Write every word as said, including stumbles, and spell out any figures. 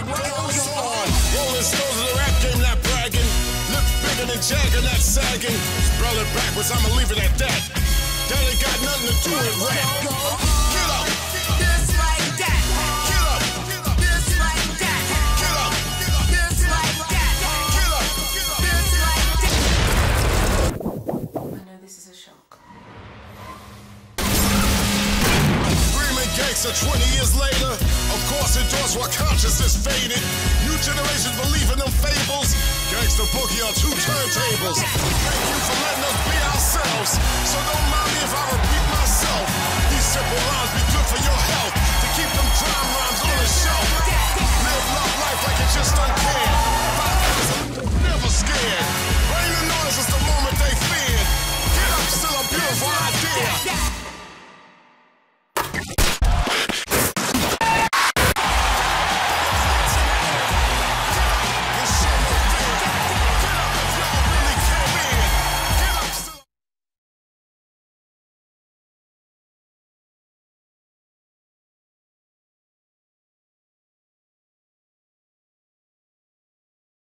what goes on. Rolling stones in the rap game, not bragging. Lips bigger than Jagger, not sagging. Spell it backwards, I'ma leave it at that. That ain't got nothing to do with rap. Get up. Just like that. Get up. Just like that. Get up. Just like that. Get up. Just like that. I know this is a shock. Screaming gangster twenty years later. Of course endorsed while consciousness faded. New generations believe in them fables. Gangsta boogie on two turntables. Thank you for letting us be ourselves. So don't mind me if I repeat myself. These simple lines be good for your health. To keep them drum rhymes on the shelf. Live love life like it just don't